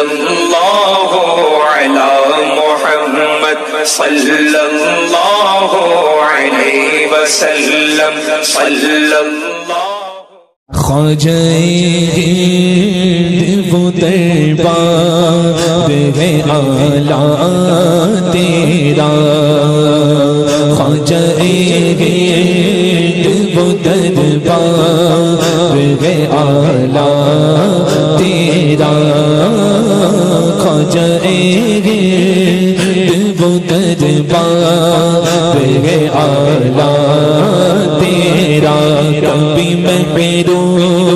اللہ علی محمد صلی اللہ علیہ وسلم صلی اللہ خواجہ وہ دربار ہے اعلیٰ تیرا خواجہ وہ دربار ہے اعلیٰ تیرا خواجہ وہ دربار ہے اعلیٰ تیرا کبھی میں پیروں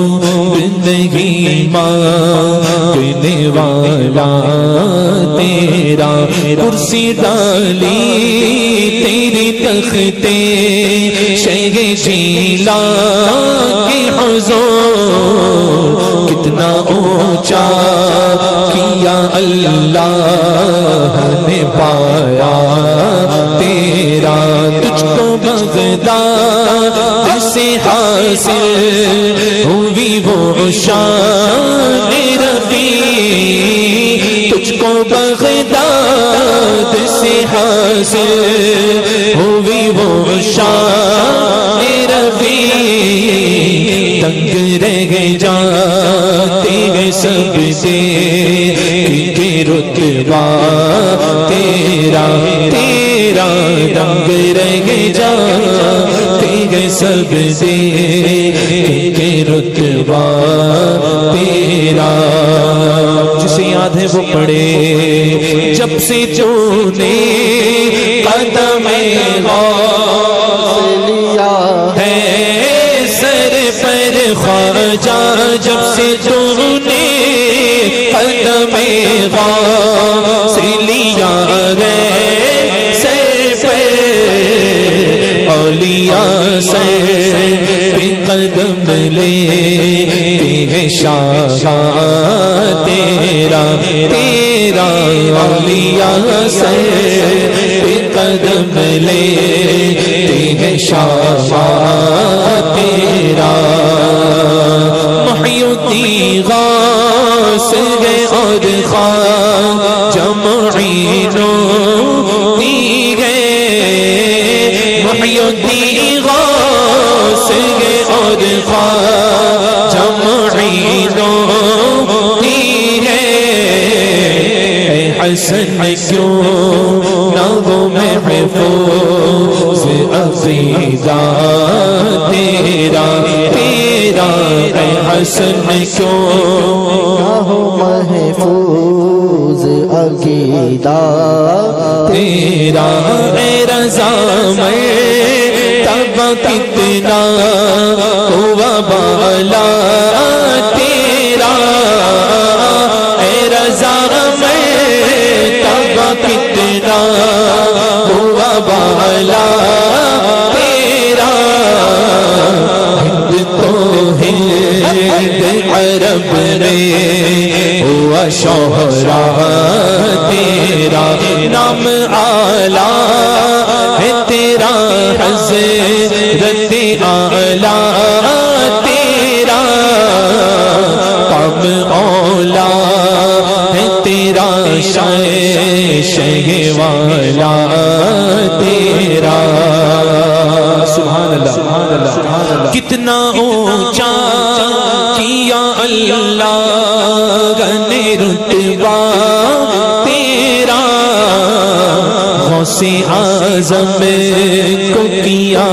نہیں مانگنے والا تیرا کرسی ڈالی تیری تختے شہ جیلا کے حضور کتنا اونچا کیا اللہ نے پایا تیرا تجھ کو بغداد سے حاصل ہوئی وہ شان رفیع تجھ کو بغداد سے حاصل ہوئی وہ شان رفیع تنگ رہ جاتے ہیں سب سے کہ رتبہ تیرا تیرا تنگ رہ جاتے ہیں سب سے کہ رتبہ تیرا جسے یاد ہے وہ پڑھے جب سے جو نے قدم غوث لیا ہے سر پر خواجہ جب سے جو نے قدم غوث لیا ہے سر پر اولیاء سر قدم لے شاہ تیرا تیرا اولیاء سے قدم لے شاہ تیرا محی الدین غوث ہے اور خواجہ معینوں دی ہے محی الدین غوث ہے اور خواجہ معینوں دی ہے حسن کیوں نہ وہ محفوظ عقیدہ تیرا تیرا اے حسن کیوں نہ ہو محفوظ عقیدہ تیرا اے رضا مرتبہ کتنا ہوا بالا تیرا اے رضا مرتبہ کتنا ہوا بالا تیرا ہند تو ہند عرب نے ہوا شہرا تیرا نام اعلیٰ ہے تیرا حضرت اعلیٰ تیرا کام اولا ہے تیرا شہ والا تیرا سبحان اللہ سبحان اللہ کتنا اونچا کیا اللہ نے رتبہ تیرا غوث اعظم کو کیا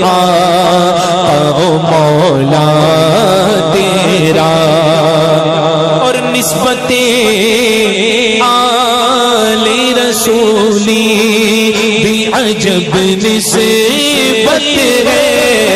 مولا تیرا اور نسبت آل رسولی بھی عجب نسبت ہے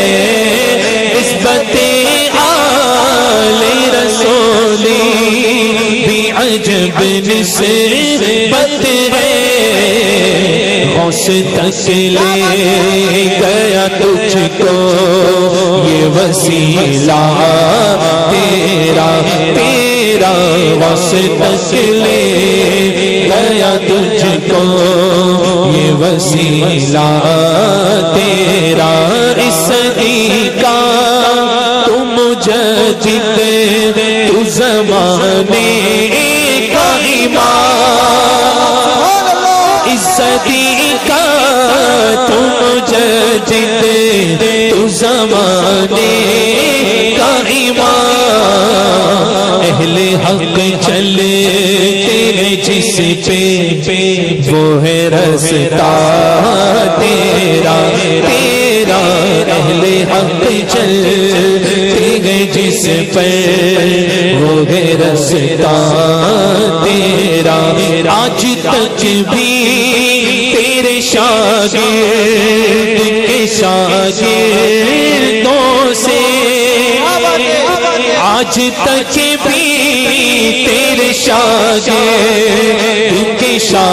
نسبت آل رسولی بھی عجب نسبت ہے غوث تک لے گیا تجھ کو یہ وسیلہ تیرا تیرا غوث تک لے گیا تجھ کو یہ وسیلہ تیرا اس کا تو مجدد تو زمانے کا صدی کا تو مجدد تو زمانے کا امام اہل حق چلتے جس پہ وہ ہے رستہ تیرا تیرا اہل حق چلتے گئے جس پر وہ ہے رستہ تیرا آج تک بھی تیرے شاگرد کے شاگردوں سے آج تک بھی تیرے شاگرد کے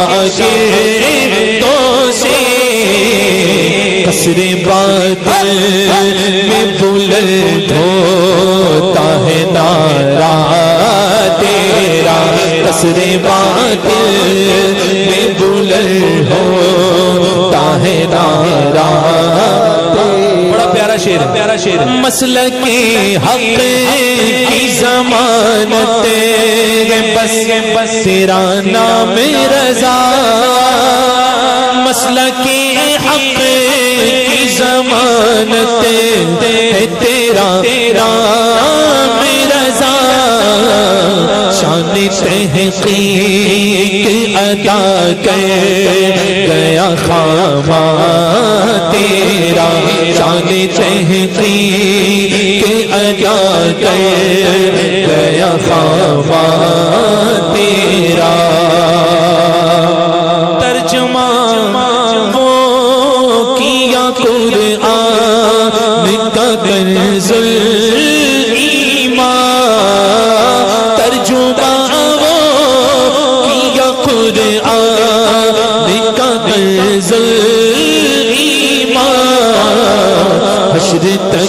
شاگردوں سے قصر بادل میں بلند ہوتا ہے نعرہ تیرا قصر بادل میں بلند ہوتا ہے نعرہ بڑا پیارا شعر ہے پیارا شعر ہے مسلک حق کی ضمانت بس تیرا نام رضا مسلک حق کی ضمانت ہے تیرا نام رضا شان تحقیق ادا کر گیا خواجہ تیرا شان تحقیق ادا کر گیا خواجہ تیرا ترجمہ وہ کیا قرآن کا کنز الایمان ترجمہ وہ کیا قرآن کا کنز الایمان حشر تک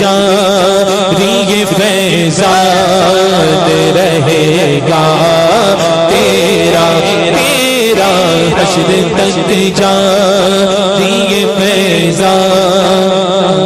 جاری فیضان رہے گا تیرا تیرا حشر تک جاری فیضان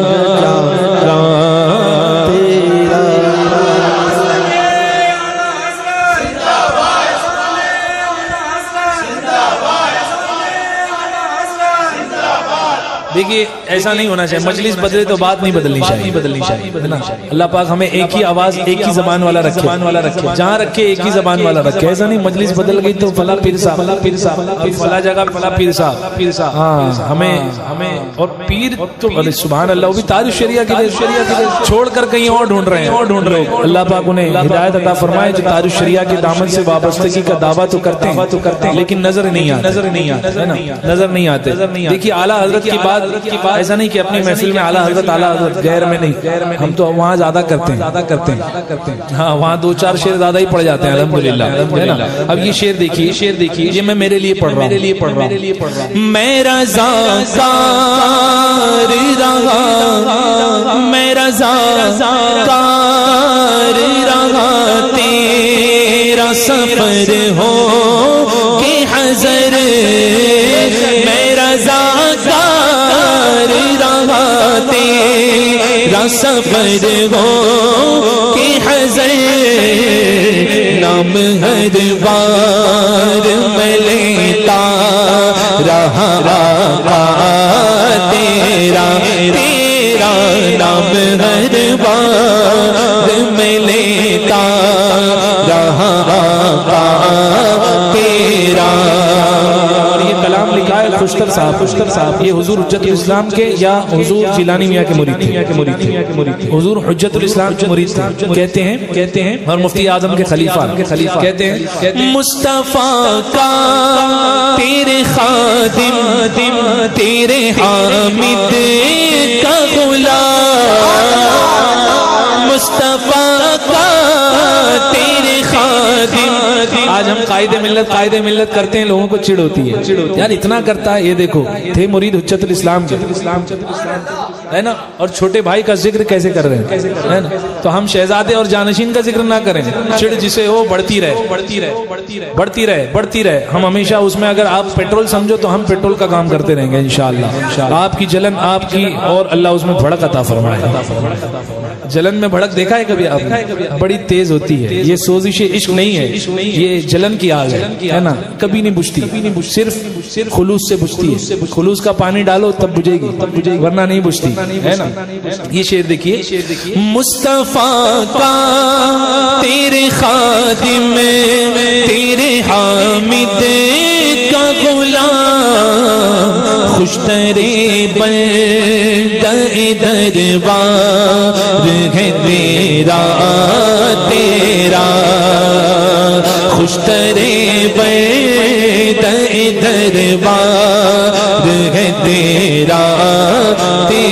دیکھیے ایسا نہیں ہونا چاہیے مجلس بدلے تو بات نہیں بدلنی چاہیے اللہ پاک ہمیں ایک ہی آواز ایک ہی زبان والا رکھے جہاں رکھے ایک ہی زبان والا رکھے ایسا نہیں مجلس بدل گئی تو فلاں پیر صاحب فلاں جگہ فلاں پیر صاحب ہاں ہمیں اور پیر تو سبحان اللہ وہ بھی تاج الشریعہ کے لیے چھوڑ کر کہیں اور ڈھونڈ رہے ہیں اللہ پاک انہیں ہدایت عطا فرمائے جو تاج الشریعہ کے دامن سے وابستگی کا دعویٰ تو کرتے ہیں لیکن نظر نہیں آتے دیکھیے اعلیٰ حضرت کی بات ایسا نہیں کہ اپنی محفل میں اعلیٰ حضرت غیر میں نہیں ہم تو وہاں زیادہ کرتے ہیں ہاں وہاں دو چار شعر زیادہ ہی پڑھ جاتے ہیں الحمدللہ اب یہ شعر دیکھیے یہ میں میرے لیے پڑھ رہا ہوں میں رضا کار رہا میں رضا کار رہا تیرا سفر ہو کہ حضر میں رضا تیرا سفر ہو کہ حضر نام ہر بار میں لیتا رہا آقا تیرا نام ہر بار میں لیتا رہا آقا تیرا کلام لکھا ہے خوشتر صاحب یہ حضور حجت الاسلام کے یا حضور جیلانی میاں کے مرید تھے حضور حجت الاسلام کے مرید تھے کہتے ہیں اور مفتی اعظم کے خلیفہ کہتے ہیں مصطفیٰ کا تیرے خادم تیرے حامد کا غلام مصطفیٰ کا تیرے خادم آج ہم قائد ملت کرتے ہیں لوگوں کو چڑ ہوتی ہے یار اتنا کرتا ہے یہ دیکھو تھے مرید حجت الاسلام کے ہے نا اور چھوٹے بھائی کا ذکر کیسے کر رہے ہیں ہے نا تو ہم شہزادے اور جانشین کا ذکر نہ کریں چڑ جسے ہو بڑھتی رہے ہم ہمیشہ اس میں اگر آپ پیٹرول سمجھو تو ہم پیٹرول کا کام کرتے رہیں گے انشاءاللہ آپ کی جلن آپ کی اور اللہ اس میں بھڑک عطا فرمائے جلن میں بھڑک دیکھا ہے کبھی آپ بڑی تیز ہوتی ہے یہ سوزش عشق نہیں ہے یہ جلن کی آگ ہے نا، کبھی نہیں بجھتی، صرف خلوص سے بجھتی ہے. خلوص کا پانی ڈالو تب بجھے گی، ورنہ نہیں بجھتی ہے نا. یہ شعر دیکھیے، مصطفیٰ کا تیرے خادم تیرے حامد کا غلام، خوش ترے بندہ دربار ہے میرا تیرا، خوش ترے بندہ دربار ہے تیرا